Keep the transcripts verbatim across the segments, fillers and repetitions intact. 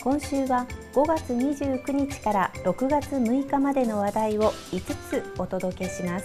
今週はごがつにじゅうくにちからろくがつむいかまでの話題をいつつお届けします。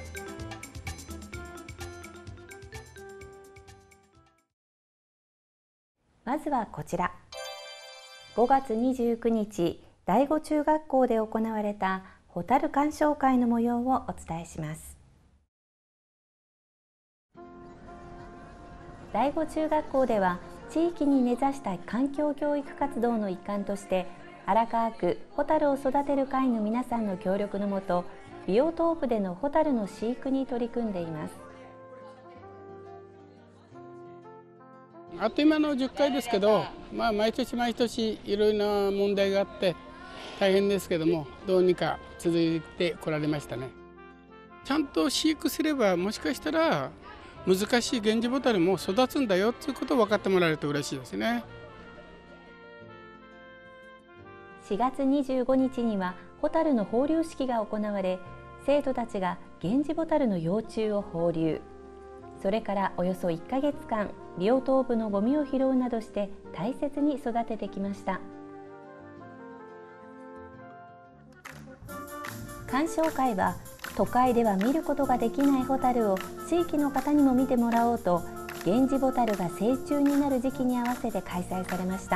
まずはこちら。ごがつにじゅうくにち、第五中学校で行われたホタル鑑賞会の模様をお伝えします。第五中学校では地域に根ざした環境教育活動の一環として荒川区ホタルを育てる会の皆さんの協力のもと、ビオトープでのホタルの飼育に取り組んでいます。 あっという間のじゅっかいですけど、まあ、毎年毎年いろいろな問題があって大変ですけども、どうにか続いてこられましたね。ちゃんと飼育すればもしかしたら難しいゲンジボタルも育つんだよということを分かってもらえると嬉しいですね。 しがつにじゅうごにちにはホタルの放流式が行われ、生徒たちがゲンジボタルの幼虫を放流。それからおよそいっかげつかん、ビオトープのゴミを拾うなどして大切に育ててきました。鑑賞会は都会では見ることができないホタルを地域の方にも見てもらおうと、ゲンジボタルが成虫になる時期に合わせて開催されました。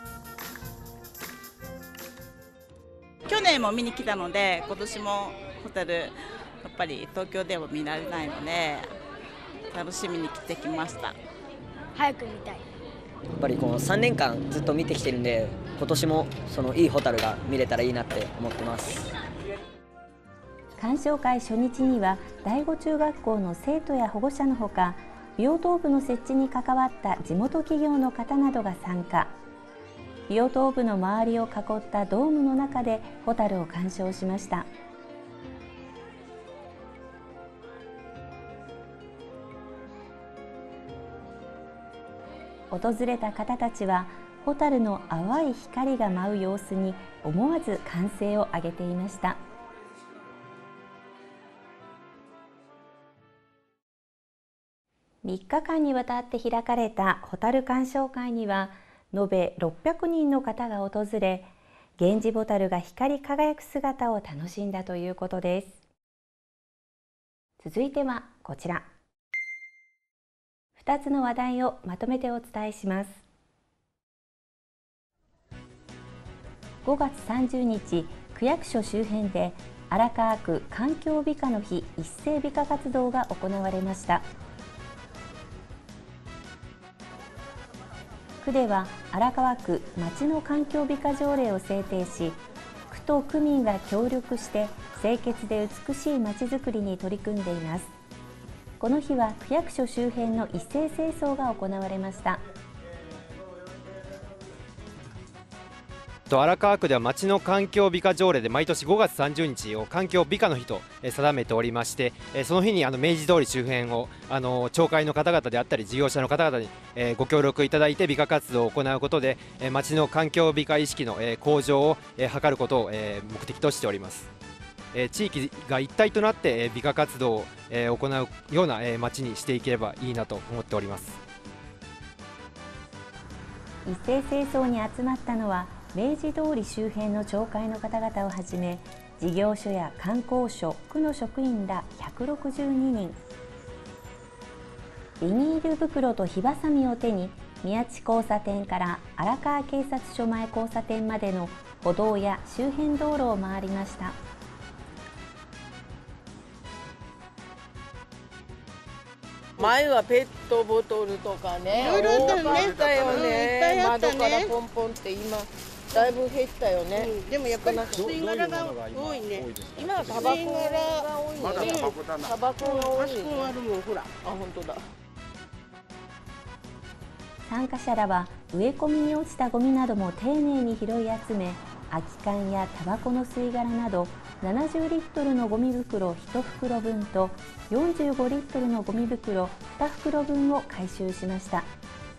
去年も見に来たので、今年もホタルやっぱり東京では見られないので楽しみに来てきました。 早く見たい。やっぱりこのさんねんかんずっと見てきてるんで、今年もそのいいホタルが見れたらいいなって思ってます。 鑑賞会初日には第五中学校の生徒や保護者のほか、ビオトープの設置に関わった地元企業の方などが参加。ビオトープの周りを囲ったドームの中でホタルを鑑賞しました。訪れた方たちはホタルの淡い光が舞う様子に思わず歓声を上げていました。みっかかんにわたって開かれたホタル鑑賞会には延べろっぴゃくにんの方が訪れ、ゲンジボタルが光り輝く姿を楽しんだということです。続いてはこちら。ふたつの話題をまとめてお伝えします。ごがつさんじゅうにち、区役所周辺で荒川区環境美化の日一斉美化活動が行われました。区では荒川区町の環境美化条例を制定し、区と区民が協力して清潔で美しい町づくりに取り組んでいます。この日は区役所周辺の一斉清掃が行われました。 荒川区では町の環境美化条例で毎年ごがつさんじゅうにちを環境美化の日と定めておりまして、その日にあの明治通り周辺をあの町会の方々であったり事業者の方々にご協力いただいて美化活動を行うことで、町の環境美化意識の向上を図ることを目的としております。地域が一体となって美化活動を行うような町にしていければいいなと思っております。 一斉清掃に集まったのは明治通り周辺の町会の方々をはじめ、事業所や観光所、区の職員らひゃくろくじゅうににん。ビニール袋と火ばさみを手に、宮地交差点から荒川警察署前交差点までの歩道や周辺道路を回りました。 前はペットボトルとかね、 いろいろあったよね。 多かったよね。 うんいっぱいあったね窓からポンポンって今だいぶ減ったよね。 うん、でもやっぱり吸い殻が多いね。 今はタバコが多いね。 タバコだな。 タバコが多いね。 あそこあるもんほら。 あ、本当だ。 参加者らは植え込みに落ちたゴミなども丁寧に拾い集め、空き缶やタバコの吸い殻などななじゅうリットルのゴミ袋いちふくろぶんとよんじゅうごリットルのゴミ袋にふくろぶんを回収しました。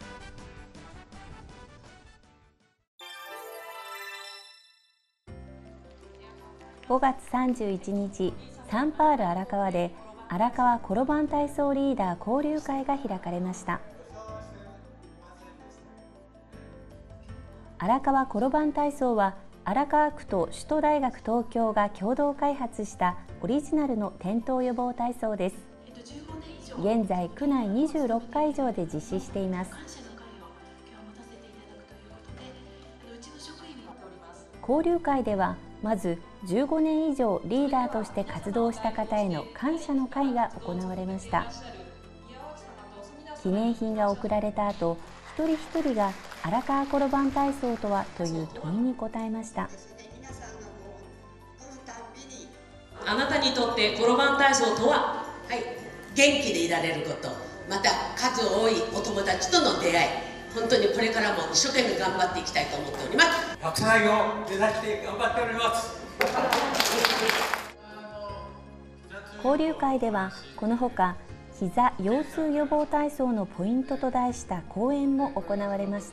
ごがつさんじゅういちにち、サンパール荒川で荒川ころばん体操リーダー交流会が開かれました。 荒川転ばん体操は荒川区と首都大学東京が共同開発したオリジナルの転倒予防体操です。現在区内にじゅうろっかいじょうで実施しています。交流会ではまずじゅうごねん以上リーダーとして活動した方への感謝の会が行われました。記念品が贈られた後、一人一人が荒川転ばん体操とはという問いに答えました。 あなたにとって転ばん体操とは？ はい、元気でいられること、また数多いお友達との出会い、本当にこれからも一生懸命頑張っていきたいと思っております。 ひゃくさいを目指して頑張っております。 交流会ではこのほか膝腰痛予防体操のポイントと題した講演も行われました。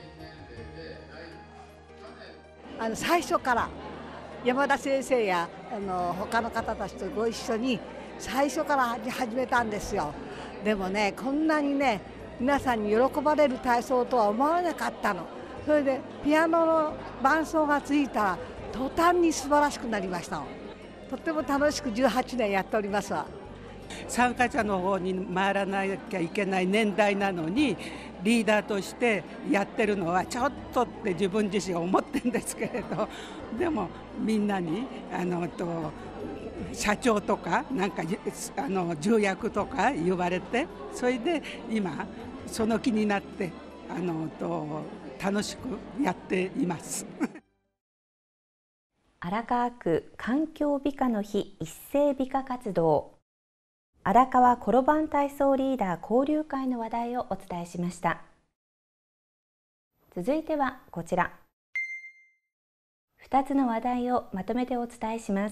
あの最初から山田先生やあの他の方たちとご一緒に最初から始めたんですよ。でもね、こんなにね皆さんに喜ばれる体操とは思わなかったの。それでピアノの伴奏がついたら途端に素晴らしくなりました。とっても楽しくじゅうはちねんやっておりますわ。 参加者の方に回らなきゃいけない年代なのにリーダーとしてやってるのはちょっとって自分自身は思ってるんですけれど、でもみんなにあのと社長とかなんかあの重役とか言われて、それで今その気になってあのと楽しくやっています。 荒川区環境美化の日一斉美化活動、荒川転ばん体操リーダー交流会の話題をお伝えしました。続いてはこちら、ふたつの話題をまとめてお伝えします。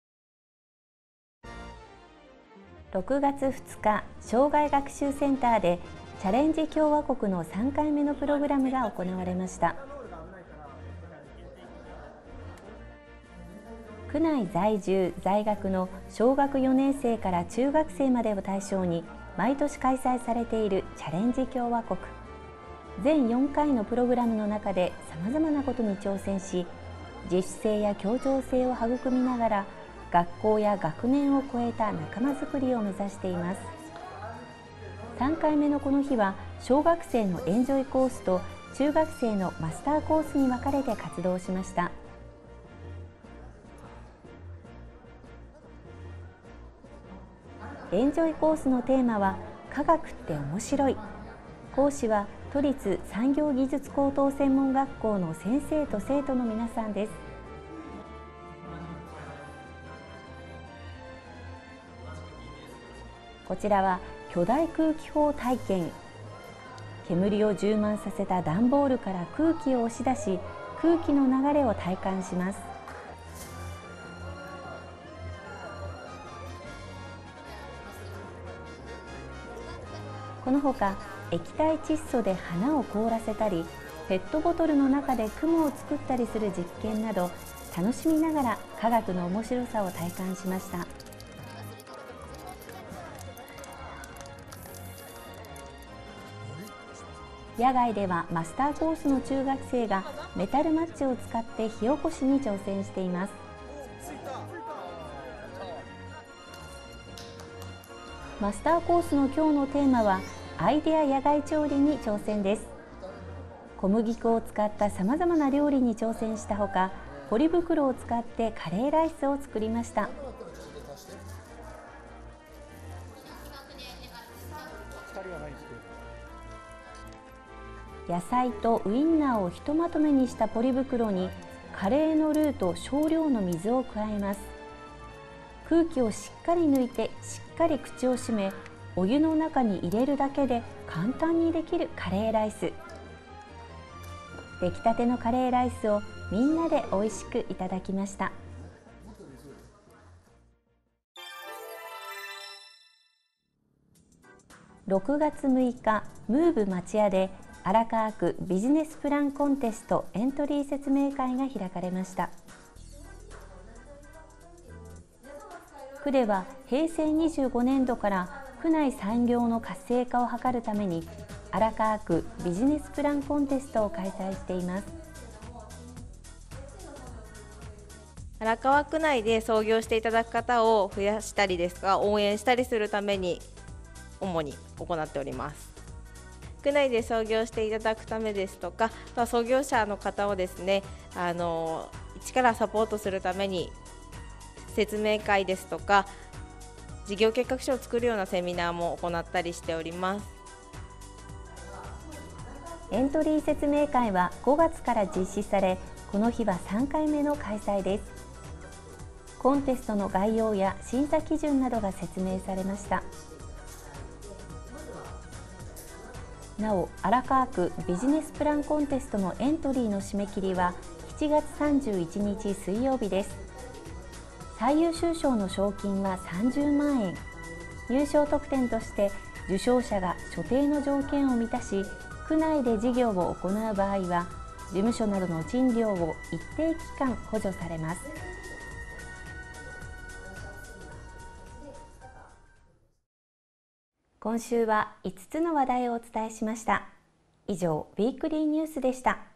ろくがつふつか、障害学習センターでチャレンジ共和国のさんかいめのプログラムが行われました。区内在住在学の小学よねんせいから中学生までを対象に毎年開催されているチャレンジ共和国。全よんかいのプログラムの中でさまざまなことに挑戦し、自主性や協調性を育みながら学校や学年を超えた仲間づくりを目指しています。さんかいめのこの日は小学生のエンジョイコースと中学生のマスターコースに分かれて活動しました。エンジョイコースのテーマは科学って面白い。講師は都立産業技術高等専門学校の先生と生徒の皆さんです。こちらは巨大空気砲体験。煙を充満させた段ボールから空気を押し出し、空気の流れを体感します。このほか液体窒素で花を凍らせたり、ペットボトルの中で雲を作ったりする実験など、楽しみながら科学の面白さを体感しました。野外ではマスターコースの中学生がメタルマッチを使って火起こしに挑戦しています。マスターコースの今日のテーマはアイデア野外調理に挑戦です。小麦粉を使ったさまざまな料理に挑戦したほか、ポリ袋を使ってカレーライスを作りました。野菜とウインナーをひとまとめにしたポリ袋にカレーのルーと少量の水を加えます。空気をしっかり抜いてしっかり口を閉め、お湯の中に入れるだけで簡単にできるカレーライス。出来たてのカレーライスをみんなで美味しくいただきました。ろくがつむいか、ムーブ町屋で荒川区ビジネスプランコンテストエントリー説明会が開かれました。区ではへいせいにじゅうごねんどから区内産業の活性化を図るために荒川区ビジネスプランコンテストを開催しています。 荒川区内で創業していただく方を増やしたりですとか応援したりするために主に行っております。区内で創業していただくためですとか、創業者の方をですね、あの一からサポートするために説明会ですとか事業計画書を作るようなセミナーも行ったりしております。 エントリー説明会はごがつから実施され、この日はさんかいめの開催です。コンテストの概要や審査基準などが説明されました。なお、荒川区ビジネスプランコンテストのエントリーの締め切りはしちがつさんじゅういちにち水曜日です。最優秀賞の賞金はさんじゅうまんえん。優勝特典として受賞者が所定の条件を満たし、区内で事業を行う場合は事務所などの賃料を一定期間補助されます。今週はいつつの話題をお伝えしました。以上、ウィークリーニュースでした。